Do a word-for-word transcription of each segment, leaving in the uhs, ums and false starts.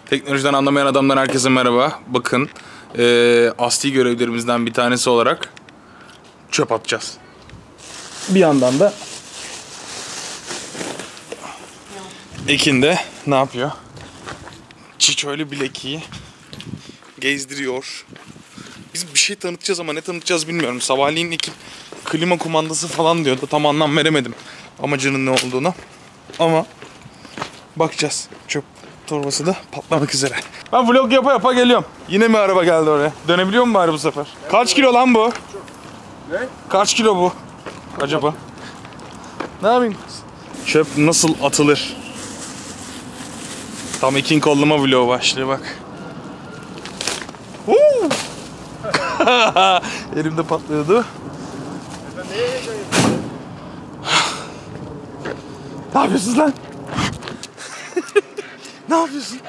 Teknolojiden anlamayan adamdan herkese merhaba. Bakın, e, asli görevlerimizden bir tanesi olarak çöp atacağız. Bir yandan da Ekin de ne yapıyor? Çiçöylü bilekiyi gezdiriyor. Biz bir şey tanıtacağız ama ne tanıtacağız bilmiyorum. Sabahleyin Ekin klima kumandası falan diyordu. Tam anlam veremedim amacının ne olduğunu. Ama bakacağız. Çöp torbası da patlamak üzere. Ben vlog yapa yapa geliyorum. Yine mi araba geldi oraya? Dönebiliyor mu bari bu sefer? Kaç kilo lan bu? Ne? Kaç kilo bu? Acaba? Ne yapayım? Çöp nasıl atılır? Tam Ekin kollama vlogu başlıyor bak. Elimde patlıyordu. Ne yapıyorsunuz lan? Ne yapıyorsun?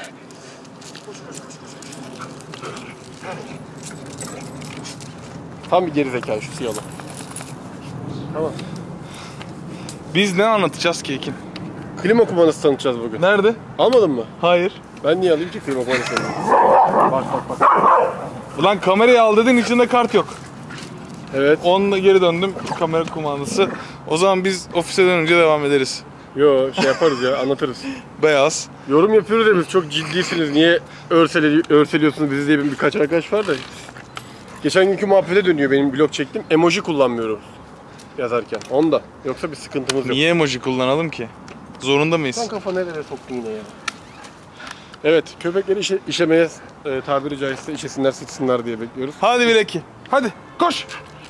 Tam bir geri zekalı şu siyahlı. Tamam. Biz ne anlatacağız ki Ekin? Klima kumandası tanıtacağız bugün. Nerede? Almadın mı? Hayır. Ben niye alayım ki klima kumandasını? Bak bak bak. Ulan kamerayı al dedin, içinde kart yok. Evet. Onunla geri döndüm, kamera kumandası. O zaman biz ofise dönünce devam ederiz. Yo şey yaparız ya, anlatırız. Beyaz. Yorum yapıyoruz ya biz, çok ciddisiniz. Niye örseli, örseliyorsunuz bizi diye birkaç arkadaş var da. Geçen günkü muhabbete dönüyor, benim blog çektim. Emoji kullanmıyoruz yazarken. Onda. Yoksa bir sıkıntımız yok. Niye emoji kullanalım ki? Zorunda mıyız? Sen kafa nereye soktun yine ya? Evet, köpekleri işe, işemeye e, tabiri caizse işesinler, sıçsınlar diye bekliyoruz. Hadi Bileki. Hadi koş.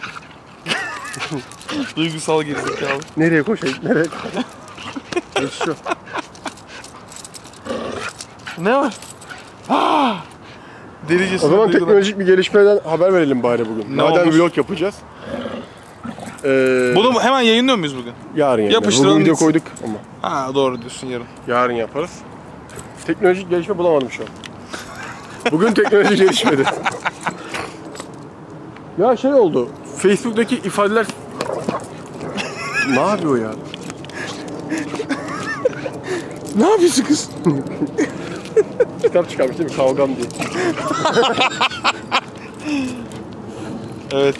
Duygusal gerizekalı. Nereye koşayım? Nereye koşayım? Şu. Ne var? Ah! Delicesine O zaman duygular. teknolojik bir gelişmeden haber verelim bari bugün. Ne Madem olmuş? vlog yapacağız. Ee, Bunu hemen yayınlıyor muyuz bugün? yarın yapacağız. Yapıştıralım Bugün video gitsin. koyduk ama. Ha doğru diyorsun, yarın. Yarın yaparız. Teknolojik gelişme bulamadım şu an. Bugün teknoloji gelişmedi. Ya şey oldu. Facebook'taki ifadeler... Ne yapıyor ya? Ne yapıyorsun kız? Kitap çıkarmış değil mi? Kavgam diye. Evet.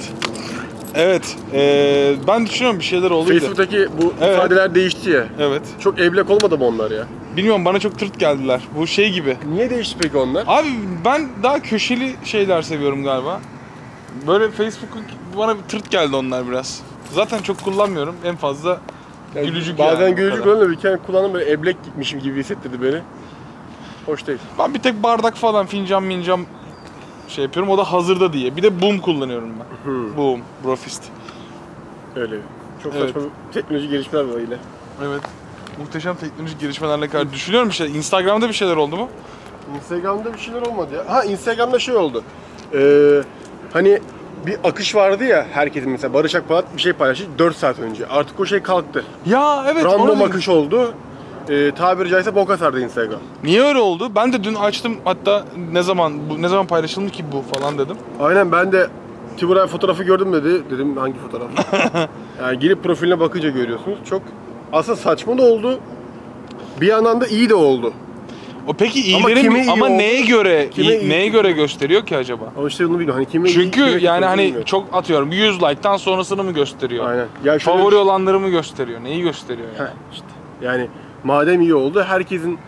Evet. Ee, ben düşünüyorum bir şeyler oldu. Facebook'taki bu Evet. ifadeler değişti ya. Evet. Çok evlek olmadı mı onlar ya? Bilmiyorum, bana çok tırt geldiler. Bu şey gibi. Niye değişti peki onlar? Abi ben daha köşeli şeyler seviyorum galiba. Böyle Facebook'un bana bir tırt geldi onlar biraz. Zaten çok kullanmıyorum. En fazla Yani gülücük bazen yani. gülücük kullanıyorum da bir kere kullandım, böyle eblek gitmişim gibi hissettirdi beni. Hoş değil. Ben bir tek bardak falan, fincan mincan şey yapıyorum. O da hazırda diye. Bir de boom kullanıyorum ben. Hmm. Boom, Brofist. Öyle. Çok Evet. saçma teknoloji gelişmeler var yine. Evet. Muhteşem teknolojik gelişmelerle kadar düşünüyorum bir şey. Instagram'da bir şeyler oldu mu? Instagram'da bir şeyler olmadı ya. Ha, Instagram'da şey oldu. Ee, hani bir akış vardı ya, herkesin mesela Barış Akpolat bir şey paylaştı dört saat önce. Artık o şey kalktı. Ya evet. Random onu- akış oldu. Ee, tabiri caizse boka sardı Instagram. Niye öyle oldu? Ben de dün açtım, hatta ne zaman bu ne zaman paylaşıldı ki bu falan dedim. Aynen, ben de Tiburay fotoğrafı gördüm dedi. Dedim hangi fotoğraf? Yani girip profiline bakınca görüyorsunuz. Çok aslında saçma da oldu. Bir yandan da iyi de oldu. O peki Ama iyileri kime mi? iyi Ama oldu? neye göre Kime iyi- iyi- neye göre gösteriyor ki acaba? Ama işte onu bilmiyorum. Hani kime Çünkü iyi, kime yani kötü hani bilmiyorum. çok atıyorum yüz like'tan sonrasını mı gösteriyor? Aynen. Ya şöyle Favori bir- olanları mı gösteriyor? Neyi gösteriyor yani? Heh, işte. Yani madem iyi oldu, herkesin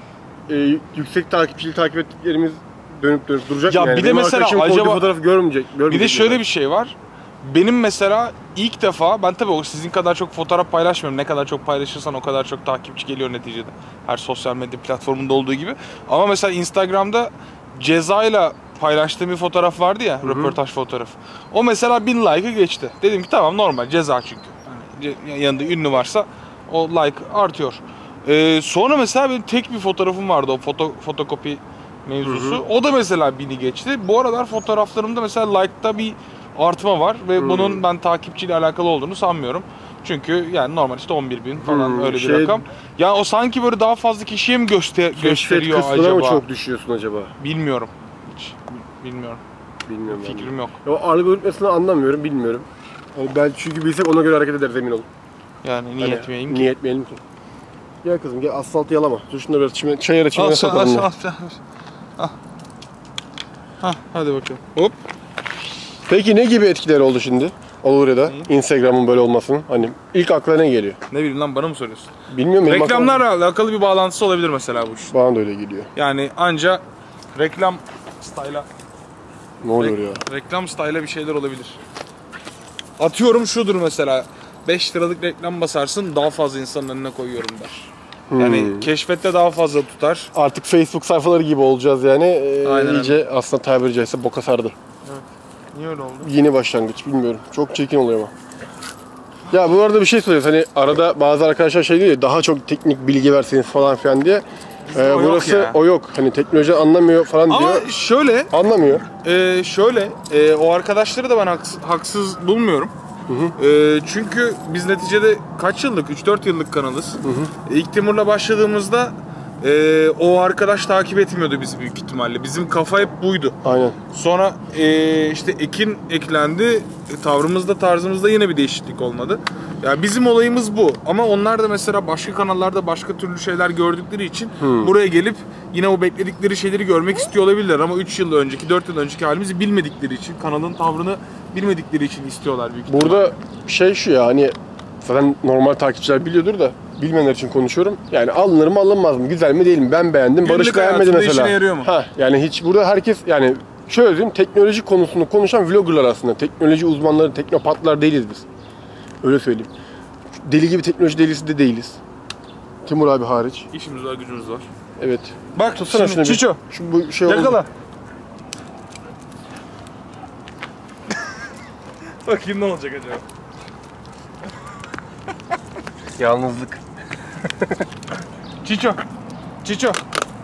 e, yüksek takipçili takip ettiklerimiz dönüp dönüp duracak Ya mı yani? bir de Benim mesela arkadaşım koyduğu acaba- fotoğrafı görmeyecek. Bir görmeyecek de şöyle yani. bir şey var. Benim mesela ilk defa, ben tabii o sizin kadar çok fotoğraf paylaşmıyorum. Ne kadar çok paylaşırsan o kadar çok takipçi geliyor neticede. Her sosyal medya platformunda olduğu gibi. Ama mesela Instagram'da Ceza'yla paylaştığım bir fotoğraf vardı ya, röportaj fotoğrafı. O mesela bin like'ı geçti. Dedim ki tamam, normal, Ceza çünkü. Yani ce- yanında ünlü varsa o like artıyor. Ee, sonra mesela benim tek bir fotoğrafım vardı, o foto fotokopi mevzusu. Hı hı. O da mesela bini geçti. Bu aralar fotoğraflarımda mesela like'ta bir artma var ve hmm. bunun ben takipçiyle alakalı olduğunu sanmıyorum. Çünkü yani normal işte on bir bin falan hmm, öyle bir şey, rakam. Ya o sanki böyle daha fazla kişiye mi göster gösteriyor acaba? Keşfet kısmına mı çok düşüyorsun acaba? Bilmiyorum. Hiç bilmiyorum. Bilmiyorum. Fikrim yok. O algoritmasını anlamıyorum, bilmiyorum. Yani ben çünkü bilsek ona göre hareket ederiz, emin olun. Yani niye hani, etmeyeyim ki? Niye etmeyelim ki? Gel kızım gel, asfaltı yalama. Dur şunu da biraz çime, çayıra çimene Asfalt, sokalım. asfalt, asfalt. Hah, hadi bakalım. Hop. Peki ne gibi etkileri oldu şimdi? Olur ya da Instagram'ın böyle olmasının. Hani ilk akla ne geliyor? Ne bileyim lan, bana mı soruyorsun? Bilmiyorum. benim Reklamlarla alakalı bir bağlantısı olabilir mesela bu iş. Bana da öyle geliyor. Yani anca reklam style'a Ne oluyor Re- ya? reklam style'a bir şeyler olabilir. Atıyorum şudur mesela. beş liralık reklam basarsın, daha fazla insanın önüne koyuyorum der. Yani Hmm. keşfette daha fazla tutar. Artık Facebook sayfaları gibi olacağız yani. Ee, Aynen iyice aslında tabiri caizse boka sardı. Niye öyle oldu? Yeni başlangıç bilmiyorum. Çok çirkin oluyor ama. Ya bu arada bir şey söylüyoruz. Hani arada bazı arkadaşlar şey diyor ya, daha çok teknik bilgi verseniz falan filan diye. Ee, o yok burası ya. o yok. Hani teknoloji anlamıyor falan Ama diyor. şöyle, Anlamıyor. e, şöyle, e, o arkadaşları da ben haksız, haksız bulmuyorum. E, çünkü biz neticede kaç yıllık? üç dört yıllık kanalız. Hı hı. İlk Timur'la başladığımızda e, o arkadaş takip etmiyordu bizi büyük ihtimalle. Bizim kafa hep buydu. Aynen. Sonra e, işte Ekin eklendi. E, tavrımızda, tarzımızda yine bir değişiklik olmadı. Ya bizim olayımız bu. Ama onlar da mesela başka kanallarda başka türlü şeyler gördükleri için hmm. buraya gelip yine o bekledikleri şeyleri görmek istiyor olabilirler. Ama üç yıl önceki, dört yıl önceki halimizi bilmedikleri için, kanalın tavrını bilmedikleri için istiyorlar büyük ihtimalle. Burada şey şu ya, hani zaten normal takipçiler biliyordur da bilmeyenler için konuşuyorum. Yani alınır mı alınmaz mı? Güzel mi değil mi? Ben beğendim. Günlük Barış beğenmedi hayatında mesela. işine yarıyor mu? Ha, yani hiç burada herkes yani şöyle diyeyim, teknoloji konusunu konuşan vloggerlar aslında. Teknoloji uzmanları, teknopatlar değiliz biz. Öyle söyleyeyim. Deli gibi teknoloji delisi de değiliz. Timur abi hariç. İşimiz var, gücümüz var. Evet. Bak tutsana şimdi şunu. Çiço. Şu bu şey Yakala. oldu. Bakayım ne olacak acaba? Yalnızlık. Çiço. Çiço.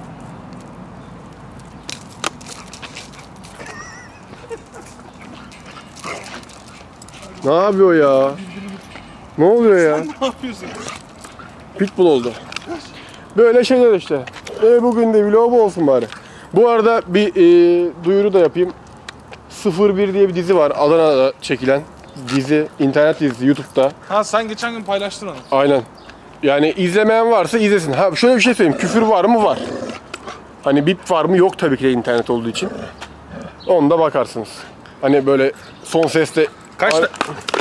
Ne yapıyor ya? Ne oluyor ya? Ne yapıyorsun? Pitbull oldu. Böyle şeyler işte. E bugün de vlog olsun bari. Bu arada bir e, duyuru da yapayım. sıfır bir diye bir dizi var. Adana'da çekilen dizi. İnternet dizisi YouTube'da. Ha, sen geçen gün paylaştın onu. Aynen. Yani izlemeyen varsa izlesin. Ha şöyle bir şey söyleyeyim. Küfür var mı? Var. Hani bip var mı? Yok tabii ki de internet olduğu için. Onda bakarsınız. Hani böyle son sesle... Kaç Ar- da...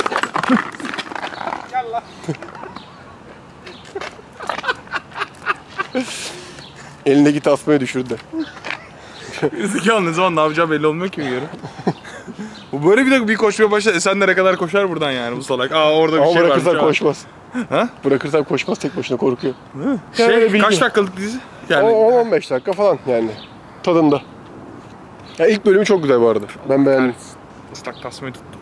Gel lan. Elindeki tasmayı düşürdü. Zekalı ne zaman ne yapacağı belli olmuyor ki bir yere. Bu böyle bir de bir koşmaya başlar. Esenler'e kadar koşar buradan yani bu salak. Aa orada bir Ama şey var. bırakırsan koşmaz. Ha? Bırakırsan koşmaz, tek başına korkuyor. Şey, bilgi. kaç dakikalık dizi? Yani on on beş dakika falan yani. Tadında. Ya ilk bölümü çok güzel bu arada. Ben beğendim. ıslak tasmayı tuttum.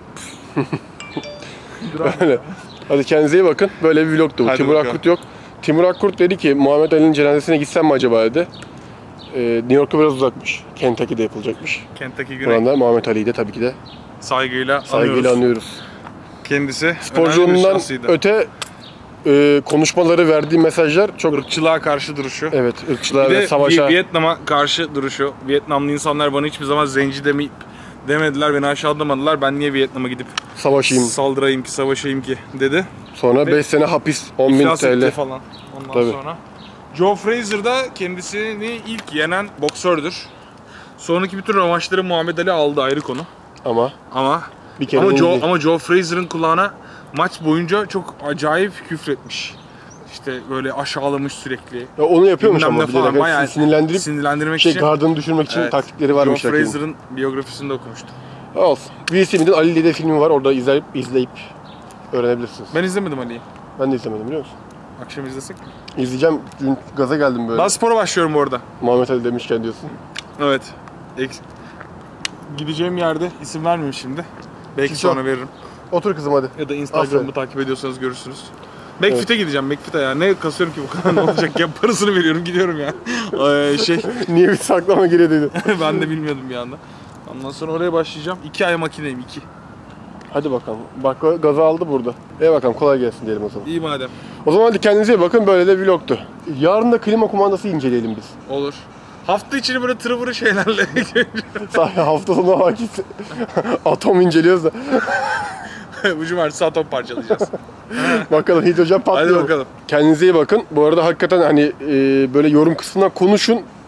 Öyle. Hadi kendinize iyi bakın. Böyle bir vlogtu bu. Hadi Timur bakalım. Akkurt yok. Timur Akkurt dedi ki Muhammed Ali'nin cenazesine gitsem mi acaba dedi. Ee, New York'a biraz uzakmış. Kentucky'de yapılacakmış. Kentteki Buradan Güney. da Muhammed Ali'yi de tabii ki de Saygıyla, saygıyla anıyoruz. anıyoruz. Kendisi önemli bir Sporculuğundan şahsıydı. öte e, konuşmaları, verdiği mesajlar çok... Irkçılığa karşı duruşu. Evet, ırkçılığa Bir ve de savaşa... Vietnam'a karşı duruşu. Vietnamlı insanlar bana hiçbir zaman zenci demeyip demediler, beni aşağılamadılar. Ben niye Vietnam'a gidip Savaşayım. saldırayım ki, savaşayım ki dedi. Sonra Ve beş sene hapis, on bin İflas etti T L. falan. Ondan Tabii. sonra. Joe Frazier da kendisini ilk yenen boksördür. Sonraki bütün rövanşları Muhammed Ali aldı, ayrı konu. Ama Ama bir kere ama Joe, indi. ama Joe Frazier'ın kulağına maç boyunca çok acayip küfretmiş. İşte böyle aşağılamış sürekli. Ya onu yapıyormuş Bilmem ama ne falan, bilerek. bayağı Sinirlendirip sinirlendirmek şey için. gardını düşürmek için Evet. taktikleri varmış. Joe rakibin. Frazier'ın biyografisini de okumuştum. Olsun. Will Smith'in Ali Li'de filmi var. Orada izleyip izleyip öğrenebilirsiniz. Ben izlemedim Ali'yi. Ben de izlemedim, biliyor musun? Akşam izlesek mi? İzleyeceğim. Dün gaza geldim böyle. Ben spora başlıyorum bu arada. Muhammed Ali demişken diyorsun. Evet. Ek- Gideceğim yerde isim vermeyeyim şimdi. Belki Çiço. sonra veririm. Otur kızım hadi. Ya da Instagram'ı Aferin. takip ediyorsanız görürsünüz. McFit'e gideceğim. McFit'e ya. Ne kasıyorum ki bu kadar, ne olacak ya? Parasını veriyorum, gidiyorum ya. Ee, şey Niye bir saklama geriye dedi? ben de bilmiyordum bir anda. Ondan sonra oraya başlayacağım. İki ay makineyim, iki. Hadi bakalım. Bak gaza aldı burada. İyi bakalım, kolay gelsin diyelim o zaman. İyi madem. O zaman hadi kendinize iyi bakın. Böyle de vlogtu. Yarın da klima kumandası inceleyelim biz. Olur. Hafta içini böyle tırvırı şeylerle Sahi hafta sonu vakit atom inceliyoruz da. bu cumartesi atom parçalayacağız. Bakalım hidrojen patlıyor. Hadi bakalım. Kendinize iyi bakın. Bu arada hakikaten hani e, böyle yorum kısmına konuşun.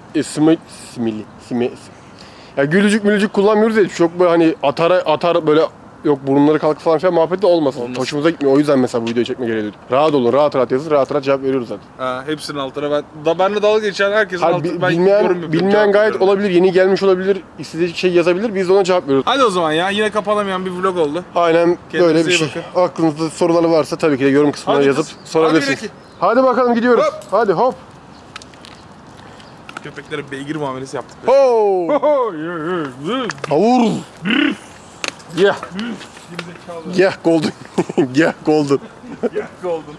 e, simili, simili, simi, ya gülücük mülücük kullanmıyoruz ya. Çok böyle hani atara atar böyle yok burunları kalk falan filan muhabbet de olmasın. Olmasın. Hoşumuza gitmiyor. O yüzden mesela bu videoyu çekme gereği duyduk. Rahat olun, rahat rahat yazın, rahat rahat cevap veriyoruz zaten. Ha, hepsinin altına ben da benle dalga geçen herkesin Hayır, altına bi- ben yorum bilmeyen yapıyorum, bilmeyen cevap gayet veriyorum. olabilir, yeni gelmiş olabilir, istediği şey yazabilir. Biz de ona cevap veriyoruz. Hadi o zaman ya, yine kapanamayan bir vlog oldu. Aynen Kendinize böyle bir iyi şey. bakın. Aklınızda soruları varsa tabii ki de yorum kısmına Hadi yazıp kız. sorabilirsiniz. Hadi Hadi, bakalım gidiyoruz. Hop. Hadi hop. Köpeklere beygir muamelesi yaptık. Ho! Avur. Yeah. Yeah golden. Yeah golden. Oldun.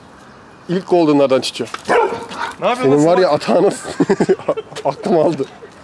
İlk goldenlardan çıkıyor. Ne yapıyorsun? Senin var ya atağınız aklım aldı.